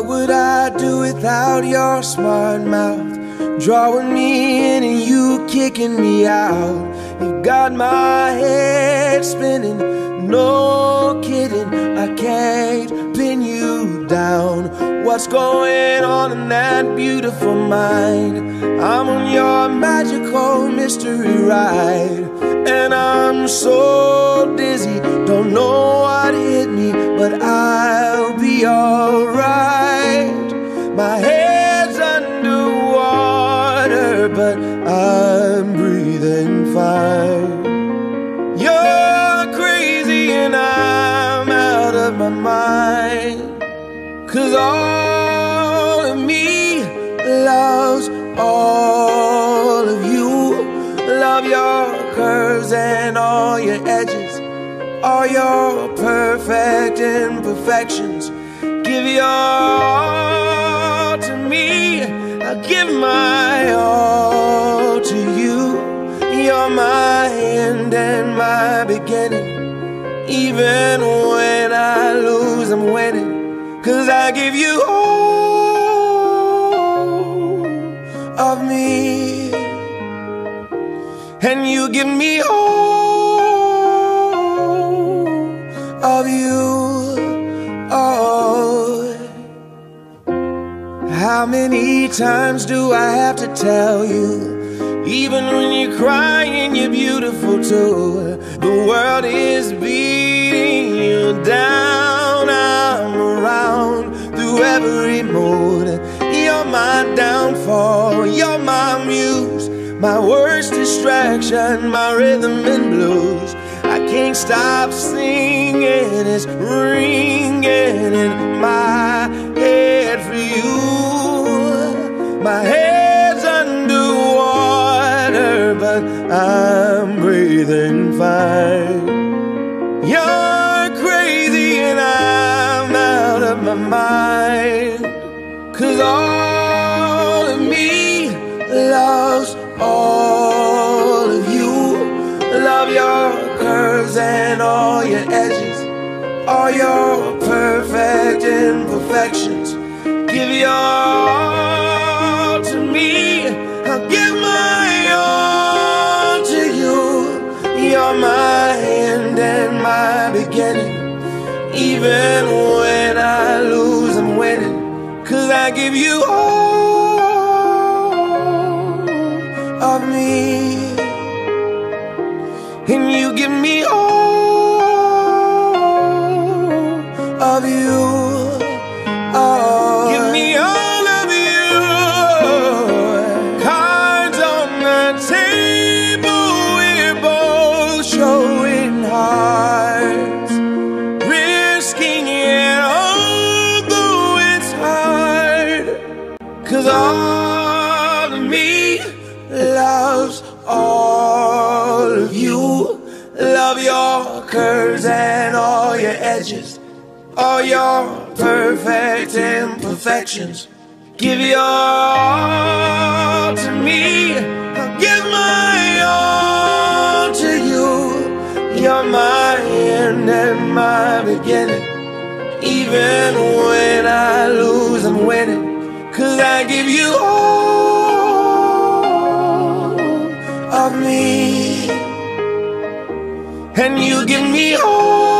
What would I do without your smart mouth? Drawing me in and you kicking me out. You got my head spinning, no kidding, I can't pin you down. What's going on in that beautiful mind? I'm on your magical mystery ride, and I'm so dizzy, don't know what hit me, but I'll be alright. My head's underwater, but I'm breathing fine. You're crazy and I'm out of my mind, 'cause all of me loves all of you. Love your curves and all your edges, all your perfect imperfections. Give your all to me, I'll give my all to you. You're my end and my beginning. Even when I lose, I'm winning, 'cause I give you all of me, and you give me all of you. Oh, how many times do I have to tell you? Even when you're crying, you're beautiful too. The world is beating you down. I'm around through every mood. You're my downfall, you're my muse, my worst distraction, my rhythm and blues. I can't stop singing, it's ringing in my head for you. My head's underwater, but I'm breathing fine. You're crazy and I'm out of my mind, 'cause all of me loves all of you. Love your curves and all your edges, all your perfect imperfections. Give your all to me, I'll give my all to you. You're my end and my beginning. Even when I lose, I'm winning, 'cause I give you all of me, and you give me all of you. Oh, give me all of you. Cards on the table, we're both showing hearts, risking it although it's hard, 'cause all of me loves all of you. Love your curves and all your edges, all your perfect imperfections. Give your all to me, I'll give my all to you. You're my end and my beginning. Even when I lose, I'm winning, 'cause I give you all of me, and you give me all